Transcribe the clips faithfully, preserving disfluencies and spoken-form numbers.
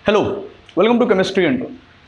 Hello, welcome to chemistry intro.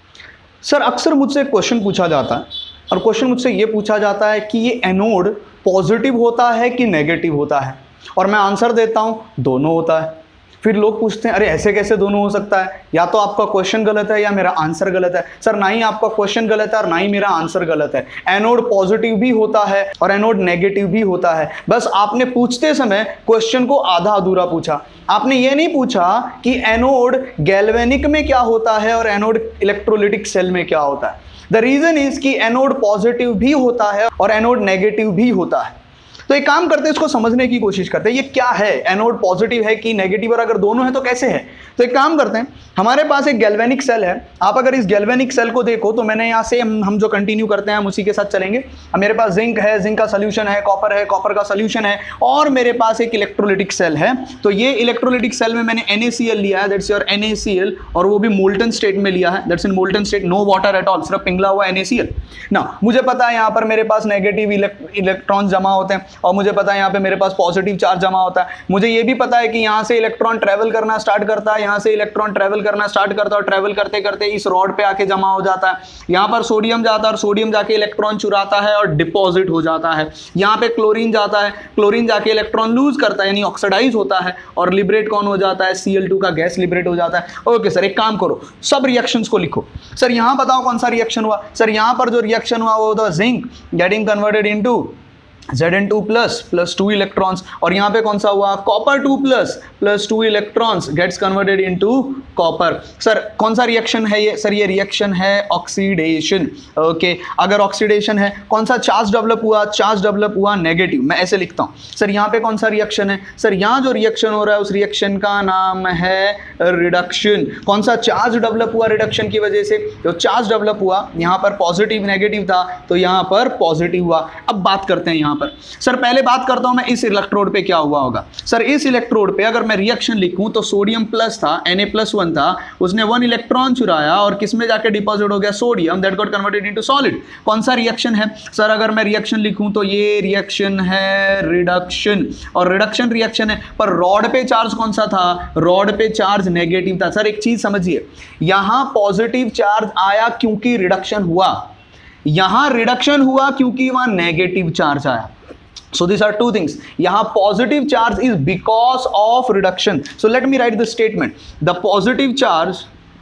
Sir, अक्सर मुझसे एक क्वेश्चन पूछा जाता है और क्वेश्चन मुझसे ये पूछा जाता है कि ये एनोड पॉजिटिव होता है कि नेगेटिव होता है, और मैं आंसर देता हूँ दोनों होता है। फिर लोग पूछते हैं अरे ऐसे कैसे दोनों हो सकता है, या तो आपका क्वेश्चन गलत है या मेरा आंसर गलत है। सर, ना ही आपका क्वेश्चन गलत है और ना ही मेरा आंसर गलत है। एनोड पॉजिटिव भी होता है और एनोड नेगेटिव भी होता है। बस आपने पूछते समय क्वेश्चन को आधा अधूरा पूछा। आपने ये नहीं पूछा कि एनोड गैल्वेनिक में क्या होता है और एनोड इलेक्ट्रोलिटिक सेल में क्या होता है। द रीजन इज कि एनोड पॉजिटिव भी होता है और एनोड नेगेटिव भी होता है। तो एक काम करते हैं, इसको समझने की कोशिश करते हैं ये क्या है, एनोड पॉजिटिव है कि नेगेटिव, और अगर दोनों है तो कैसे है। तो एक काम करते हैं, हमारे पास एक गैल्वेनिक सेल है। आप अगर इस गैल्वेनिक सेल को देखो तो मैंने यहाँ से हम, हम जो कंटिन्यू करते हैं हम उसी के साथ चलेंगे। अब मेरे पास जिंक है, जिंक का सोल्यूशन है, कॉपर है, कॉपर का सोल्यूशन है, और मेरे पास एक इलेक्ट्रोलिटिक सेल है। तो ये इलेक्ट्रोलिटिक सेल में मैंने एन ए सी एल लिया है, that's your N A C L, और वो भी मोल्टन स्टेट में लिया है, that's in molten state, no water at all, सिर्फ पिघला हुआ एन ए सी एल ना। मुझे पता है यहाँ पर मेरे पास नेगेटिव इलेक्ट्रॉन जमा होते हैं और मुझे पता है यहाँ पे मेरे पास पॉजिटिव चार्ज जमा होता है। मुझे ये भी पता है कि यहाँ से इलेक्ट्रॉन ट्रेवल करना स्टार्ट करता है, यहाँ से इलेक्ट्रॉन ट्रेवल करना स्टार्ट करता है और ट्रेवल करते करते इस रॉड पे आके जमा हो जाता है। यहाँ पर सोडियम जाता है और सोडियम जाके इलेक्ट्रॉन चुराता है और डिपॉजिट हो जाता है। यहाँ पे क्लोरीन जाता है, क्लोरीन जाके इलेक्ट्रॉन लूज करता है यानी ऑक्सीडाइज होता है और लिबरेट कौन हो जाता है, सी एल टू का गैस लिबरेट हो जाता है। ओके सर, एक काम करो, सब रिएक्शंस को लिखो। सर यहाँ बताओ कौन सा रिएक्शन हुआ। सर यहाँ पर जो रिएक्शन हुआ वो था zinc getting converted into Z N two plus plus two electrons, और यहाँ पे कौन सा हुआ, copper two plus plus two electrons gets converted into copper. Sir कौन सा रिएक्शन है ये? सर ये रिएक्शन है ऑक्सीडेशन। ओके, अगर ऑक्सीडेशन है कौन सा चार्ज डेवलप हुआ? चार्ज डेवलप हुआ नेगेटिव। मैं ऐसे लिखता हूँ। सर यहाँ पे कौन सा रिएक्शन है? सर यहाँ जो रिएक्शन हो रहा है उस रिएक्शन का नाम है रिडक्शन। कौन सा चार्ज डेवलप हुआ रिडक्शन की वजह से? जो चार्ज डेवलप हुआ यहाँ पर पॉजिटिव नेगेटिव था तो यहाँ पर पॉजिटिव हुआ। अब बात करते हैं यहाँ पर। सर पहले बात करता हूं मैं इस इलेक्ट्रोड पे क्या हुआ होगा। सर इस इलेक्ट्रोड पे अगर मैं रिएक्शन लिखूं तो सोडियम प्लस था, Na प्लस वन था, उसने वन इलेक्ट्रॉन चुराया और किस में जाके डिपॉजिट हो गया, sodium, that got converted into solid. कौन सा रिएक्शन है? सर अगर मैं रिएक्शन लिखूं तो ये रिएक्शन है रिडक्शन, और रिडक्शन रिएक्शन है। पर रॉड पे चार्ज कौन सा था? रॉड पे चार्ज नेगेटिव था। सर एक चीज समझिए, यहां पॉजिटिव चार्ज आया क्योंकि रिडक्शन हुआ, यहां रिडक्शन हुआ क्योंकि वहां नेगेटिव चार्ज आया। So these are two things. यहाँ positive charge is because of reduction. So let me write the statement. The positive charge,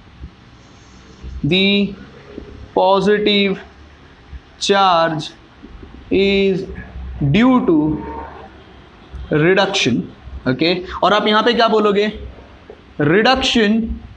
the positive charge is due to reduction. Okay? और आप यहाँ पे क्या बोलोगे? Reduction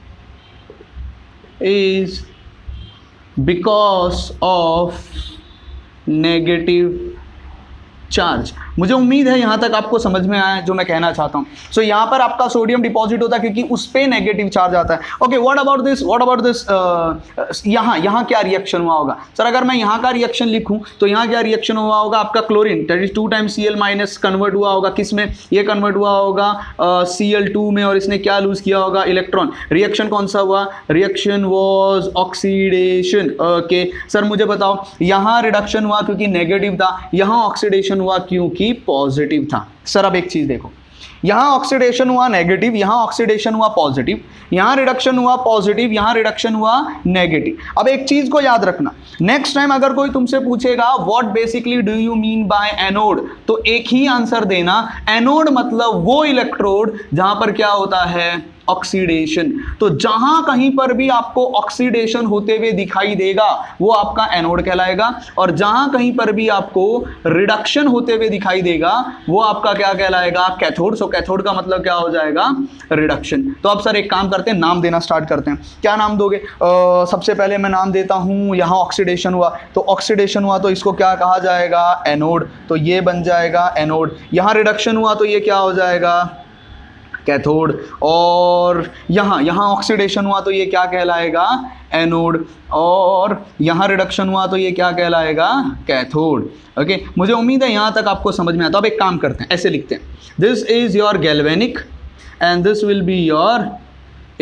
is because of negative charge. मुझे उम्मीद है यहां तक आपको समझ में आया जो मैं कहना चाहता हूं। सो so, यहां पर आपका सोडियम डिपॉजिट होता है क्योंकि उस पे नेगेटिव चार्ज आता है। Okay, what about this, what about this, यहां यहां क्या रिएक्शन हुआ होगा? सर अगर मैं यहां का रिएक्शन लिखूं तो यहां क्या रिएक्शन हुआ होगा? आपका chlorine that is two times C L minus convert हुआ होगा किस में? ये कन्वर्ट हुआ होगा सी एल टू में, और इसने क्या लूज किया होगा? इलेक्ट्रॉन। रिएक्शन कौन सा हुआ? Reaction was oxidation. Okay sir मुझे बताओ, यहां रिडक्शन हुआ क्योंकि नेगेटिव था, यहां ऑक्सीडेशन हुआ क्योंकि पॉजिटिव था। सर अब एक चीज देखो, यहां ऑक्सीडेशन हुआ नेगेटिव, यहां ऑक्सीडेशन हुआ पॉजिटिव, यहां रिडक्शन हुआ पॉजिटिव, यहां रिडक्शन हुआ नेगेटिव। अब एक चीज को याद रखना, नेक्स्ट टाइम अगर कोई तुमसे पूछेगा what basically do you mean by anode, तो एक ही आंसर देना, एनोड मतलब वो इलेक्ट्रोड जहां पर क्या होता है, ऑक्सीडेशन। तो जहां कहीं पर भी आपको ऑक्सीडेशन होते हुए दिखाई देगा वो आपका एनोड कहलाएगा, और जहां कहीं पर भी आपको रिडक्शन होते हुए दिखाई देगा वो आपका क्या कहलाएगा, कैथोड। सो कैथोड का मतलब क्या हो जाएगा, रिडक्शन। तो अब सर एक काम करते हैं, नाम देना स्टार्ट करते हैं। क्या नाम दोगे? आ, सबसे पहले मैं नाम देता हूं, यहां ऑक्सीडेशन हुआ तो ऑक्सीडेशन हुआ तो इसको क्या कहा जाएगा, एनोड, तो ये बन जाएगा एनोड। यहां रिडक्शन हुआ तो ये क्या हो जाएगा, कैथोड, और यहाँ यहाँ ऑक्सीडेशन हुआ तो ये क्या कहलाएगा, एनोड, और यहाँ रिडक्शन हुआ तो ये क्या कहलाएगा, कैथोड। ओके, मुझे उम्मीद है यहाँ तक आपको समझ में आया। तो अब एक काम करते हैं, ऐसे लिखते हैं, this is your galvanic and this will be your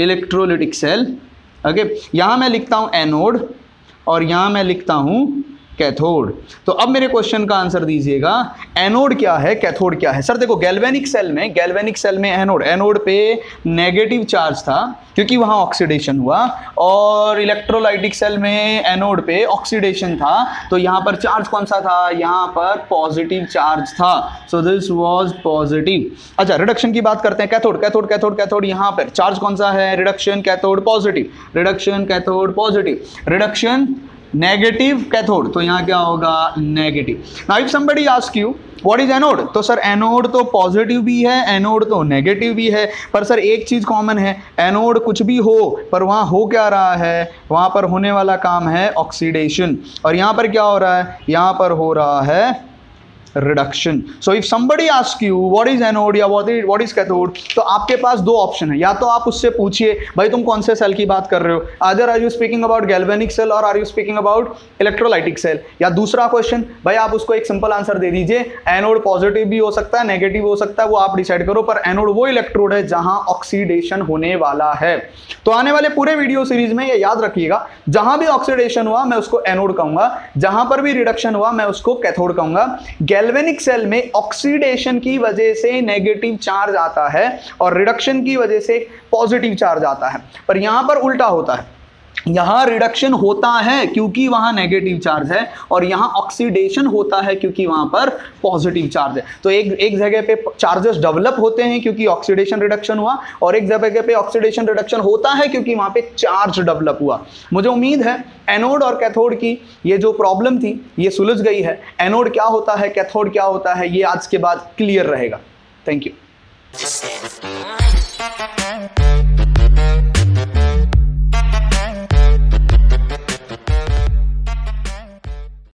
electrolytic cell. Okay, यहाँ मैं लिखता हूँ एनोड और यहाँ मैं लिखता हूँ कैथोड। तो अब मेरे क्वेश्चन का आंसर दीजिएगा, एनोड क्या है, कैथोड क्या है। सर देखो, गैल्वेनिक सेल में गैल्वेनिक सेल में एनोड एनोड पे नेगेटिव चार्ज था क्योंकि वहां ऑक्सीडेशन हुआ, और इलेक्ट्रोलाइटिक सेल में एनोड पे ऑक्सीडेशन था, तो यहां पर चार्ज कौन सा था, यहां पर पॉजिटिव चार्ज था। So this was positive. अच्छा, रिडक्शन की बात करते हैं। कैथोड कैथोड कैथोड कैथोड यहां पर चार्ज कौन सा है, reduction cathode positive, reduction cathode positive, reduction negative cathode, तो यहां क्या होगा, negative. Now if somebody ask you what is anode, तो सर एनोड तो पॉजिटिव भी है, एनोड तो नेगेटिव भी है, पर सर एक चीज कॉमन है, एनोड कुछ भी हो पर वहां हो क्या रहा है, वहां पर होने वाला काम है ऑक्सीडेशन, और यहां पर क्या हो रहा है, यहां पर हो रहा है reduction. So if somebody ask you what is anode या what is what is cathode, तो आपके पास दो ऑप्शन है, या तो आप उससे पूछिए भाई तुम कौन से सेल की बात कर रहे हो, other are you speaking about galvanic cell और are you speaking about electrolytic cell, या दूसरा क्वेश्चन भाई आप उसको एक सिंपल आंसर दे दीजिए, एनोड पॉजिटिव भी हो सकता है, नेगेटिव हो सकता है, वो आप डिसाइड करो, पर एनोड वो इलेक्ट्रोड है जहां ऑक्सीडेशन होने वाला है। तो आने वाले पूरे वीडियो सीरीज में ये याद रखिएगा, जहां भी ऑक्सीडेशन हुआ मैं उसको एनोड कहूंगा, जहां पर भी रिडक्शन हुआ मैं उसको कैथोड कहूंगा। गैल्वेनिक सेल में ऑक्सीडेशन की वजह से नेगेटिव चार्ज आता है और रिडक्शन की वजह से पॉजिटिव चार्ज आता है, पर यहां पर उल्टा होता है, यहां रिडक्शन होता है क्योंकि वहां नेगेटिव चार्ज है, और यहां ऑक्सीडेशन होता है क्योंकि वहां पर पॉजिटिव चार्ज है। तो एक एक जगह पे चार्जेस डेवलप होते हैं क्योंकि ऑक्सीडेशन रिडक्शन हुआ, और एक जगह पे ऑक्सीडेशन रिडक्शन होता है क्योंकि वहां पे चार्ज डेवलप हुआ। मुझे उम्मीद है एनोड और कैथोड की ये जो प्रॉब्लम थी ये सुलझ गई है। एनोड क्या होता है, कैथोड क्या होता है, ये आज के बाद क्लियर रहेगा। Thank you.